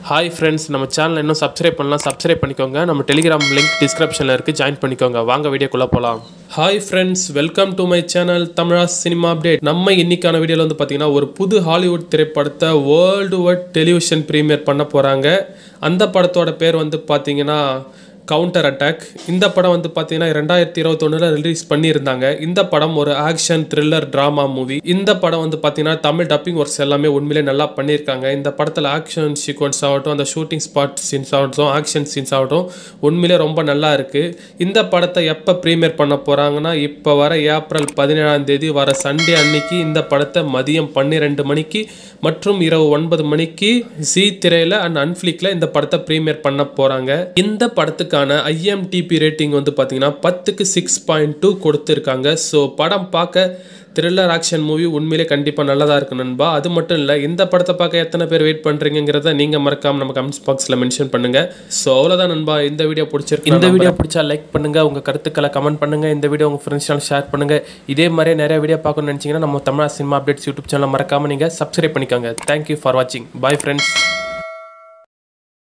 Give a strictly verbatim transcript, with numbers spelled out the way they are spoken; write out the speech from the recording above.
Hi friends, நம்ம சேனலை இன்னும் சப்ஸ்கிரைப் பண்ணலாம் சப்ஸ்கிரைப் பண்ணிக்கோங்க. நம்ம டெலிகிராம் லிங்க் டிஸ்கிரிப்ஷன்ல இருக்கு, ஜாயின் பண்ணிக்கோங்க. வாங்க வீடியோக்குள்ள போலாம். Hi friends, welcome to my channel Tamizha Cinema Update. நம்ம இன்னைக்கான வீடியோல வந்து பாத்தீங்கன்னா ஒரு புது ஹாலிவுட் திரைப்படத்தை வேர்ல்டு வைட் டெலிவிஷன் பிரீமியர் பண்ண போறாங்க. அந்த படத்தோட பேர் வந்து பாத்தீங்கன்னா Counterattack. இந்த படம் வந்து பாத்தீங்கன்னா இரண்டாயிரத்து இருபத்தி ஒன்று ரிலீஸ் பண்ணியிருந்தாங்க. இந்த படம் ஒரு ஆக்ஷன் த்ரில்லர் டிராமா மூவி. இந்த படம் வந்து பாத்தீங்கன்னா தமிழ் டப்பிங் ஒர்க்ஸ் எல்லாமே உண்மையிலே நல்லா பண்ணியிருக்காங்க. இந்த படத்தில் ஆக்ஷன் சீக்வன்ஸ் ஆகட்டும், அந்த ஷூட்டிங் ஸ்பாட் சீன்ஸ் ஆகட்டும், ஆக்ஷன் சீன்ஸ் ஆகட்டும் உண்மையிலே ரொம்ப நல்லா இருக்கு. இந்த படத்தை எப்போ ப்ரீமியர் பண்ண போறாங்கன்னா இப்போ வர ஏப்ரல் பதினேழாம் தேதி வர சண்டே அன்னைக்கு இந்த படத்தை மதியம் பன்னிரெண்டு மணிக்கு மற்றும் இரவு ஒன்பது மணிக்கு ஜி திரையில அண்ட் அன்ஃபிளிக்ல இந்த படத்தை ப்ரீமியர் பண்ண போறாங்க. இந்த படத்துக்கு I M D B rating வந்து பாத்தீங்கன்னா பத்துக்கு சிக்ஸ் பாயிண்ட் டூ கொடுத்திருக்காங்க. ஸோ படம் பார்க்க த்ரில்லர் ஆக்ஷன் மூவி உண்மையிலே கண்டிப்பா நல்லதா இருக்கு நண்பா. அது மட்டும் இல்ல, இந்த படத்தை பார்க்க எத்தனை பேர் வெயிட் பண்றீங்கிறத நீங்க மறக்காம நம்ம கமெண்ட்ஸ் பாக்ஸ்ல மென்ஷன் பண்ணுங்க. ஸோ அவ்வளவுதான் நண்பா, இந்த வீடியோ பிடிச்சிருக்கு. இந்த வீடியோ பிடிச்சா லைக் பண்ணுங்க, உங்க கருத்துக்களை கமெண்ட் பண்ணுங்க, இந்த வீடியோ உங்க ஃப்ரெண்ட்ஸ்னால ஷேர் பண்ணுங்க. இதே மாதிரி நிறைய வீடியோ பார்க்கணும்னு நினைச்சீங்கன்னா நம்ம தமிழா சினிமா அப்டேட்ஸ் யூடியூப் சேனல் மறக்காம நீங்க சப்ஸ்கிரைப் பண்ணிக்கோங்க. தேங்க்யூ ஃபார் வாட்சிங். Bye friends.